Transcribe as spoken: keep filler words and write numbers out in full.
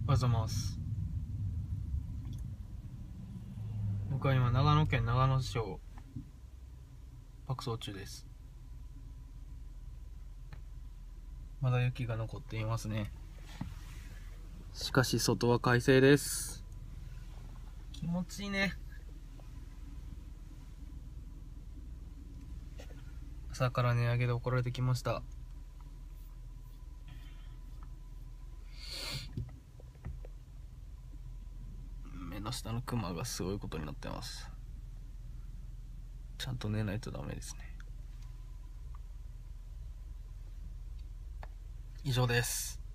おはようございます。僕は今長野県長野市を爆走中です。まだ雪が残っていますね。しかし外は快晴です。気持ちいいね。朝から値上げで怒られてきました。目の下のクマがすごいことになってます。ちゃんと寝ないとダメですね。以上です。